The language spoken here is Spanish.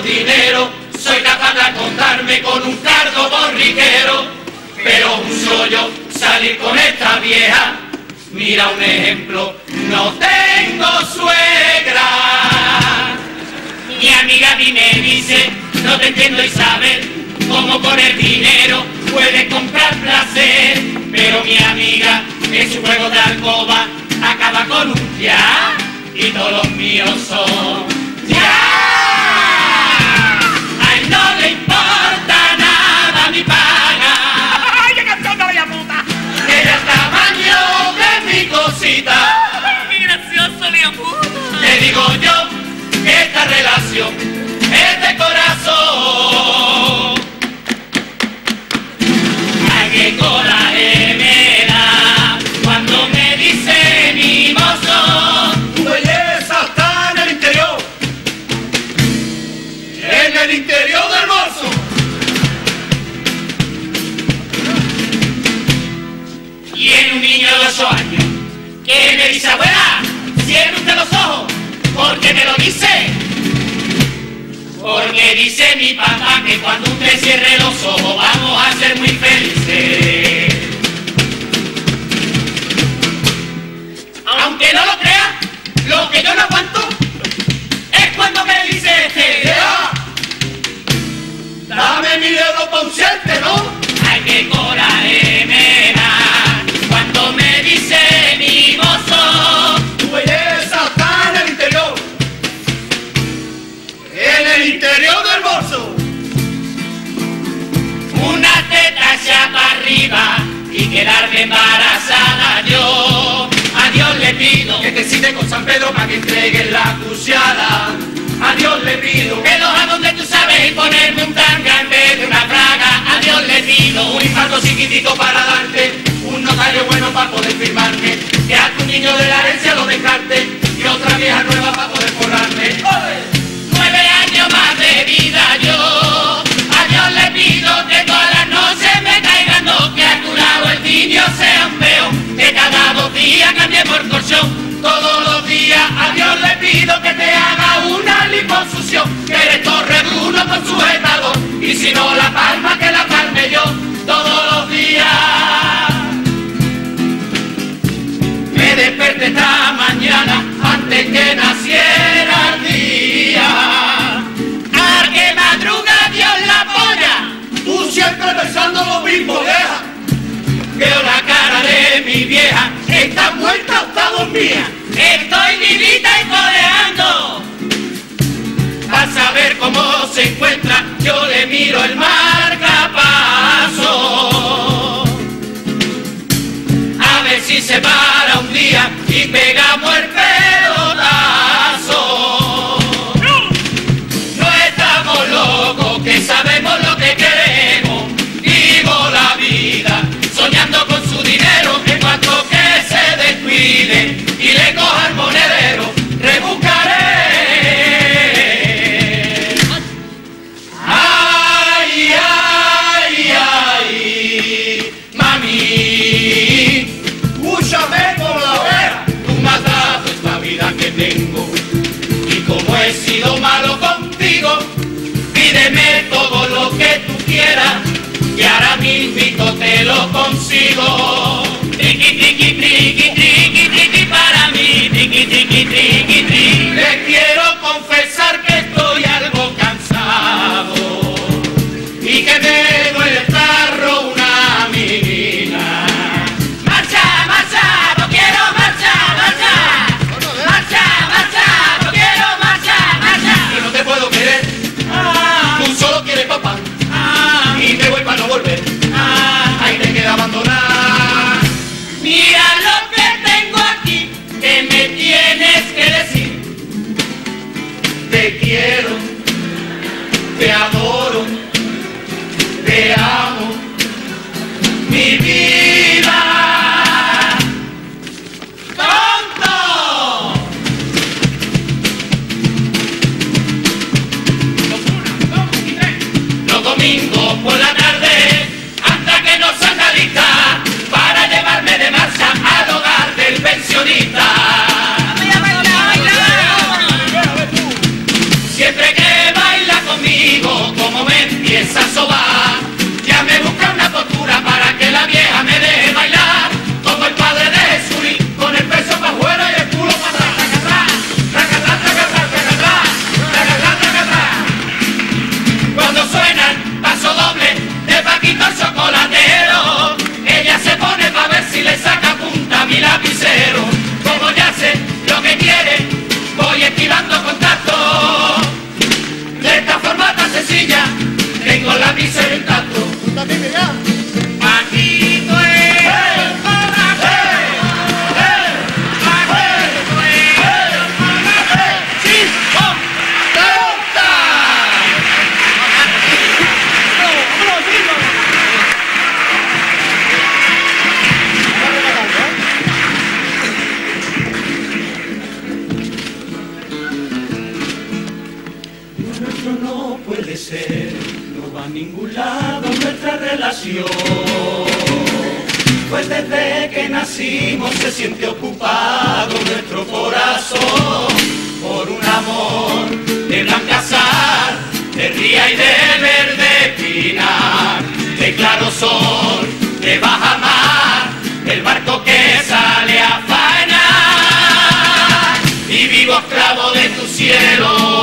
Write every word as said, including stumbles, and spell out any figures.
por dinero, soy capaz de acostarme con un cardo borriquero, pero un chollo salir con esta vieja, mira un ejemplo, no tengo suegra. Mi amiga a mí me dice, no te entiendo Isabel, cómo con el dinero puedes comprar placer, pero mi amiga en su juego de alcoba acaba con un ya y todos los míos son ya. A él no le importa nada mi paga. ¡Ay, qué canción de la puta! Ella el tamaño de mi cosita. ¡Qué gracioso, la puta! Te digo yo que esta relación es de corazón. Ay, qué coraje me da cuando me dice mi mozo, Tu belleza está en el interior, en el interior del bolso. y en un niño de ocho años que me dice, abuela, cierre usted los ojos, porque me lo dice. Porque dice mi papá que cuando usted cierre los ojos vamos a ser muy felices. Aunque no lo crea, lo que yo no aguanto es cuando me dice este, ¡Ea! Dame mi dedo consciente, ¿no? ay, qué coraje me da cuando me dice mi mozo, Tu belleza está en el interior, en el interior del bolso. una teta ya para arriba y quedarme embarazada yo. A Dios le pido Que te cite con San Pedro para que entregues la cuchara. A Dios le pido que los haga donde tú sabes y ponerme un tanga en vez de una fraga. A Dios le pido un infarto chiquitito para darte, un notario bueno para poder firmarme, que a tu niño de la herencia lo descarte y otra vieja nueva para poder forrarme. nueve años más de vida yo. A Dios le pido que todas las noches me caigan dos, que a tu lado el niño sea un peón, que cada dos días cambie por colchón. Todos los días a Dios le pido que te haga una liposucción, que eres Torre Bruno con sujetador, y si no la palma que la palme yo. Todos los días me desperté esta mañana antes que naciera el día. A que madruga Dios la polla, Tú siempre pensando lo mismo, deja. veo la cara de mi vieja, ¿Está muerta o está dormida? estoy vivita y coleando. A saber cómo se encuentra, yo le miro el marcapaso. A ver si se para un día y pegamos el pelotazo. No estamos locos, que sabemos lo que queremos. Vivo la vida, soñando con su dinero, en cuanto que se descuide y le coja el monedero, rebuscaré. Ay, ay, ay, mami, úsame por la oreja, tú me has dado esta vida que tengo, y como he sido malo contigo, pídeme todo lo que tú quieras, y ahora mismito te lo consigo. Triqui, triqui, triqui, triqui, triqui para mí, triqui, triqui, triqui, triqui. Le quiero confesar que estoy algo cansado y que me duele el tarro una mina. Marcha, marcha, no quiero marchar, marcha. Marcha, marcha, no quiero marchar, marcha. Yo no te puedo querer, Ah, tú solo quieres papá ah, y me voy para no volver. ah. Ahí te queda abandonada. cultivando contacto. De esta forma tan sencilla, tengo la miseria intacto. Paquito es el corazón. Paquito es el corazón. ¡Chico! ¡Tonta! Nuestro no puede ser, no va a ningún lado nuestra relación. Pues desde que nacimos se siente ocupado nuestro corazón por un amor de blanca sal, de ría y de verde pinar, de claro sol, de baja mar, el barco que sale a faenar, y vivo esclavo de tu cielo.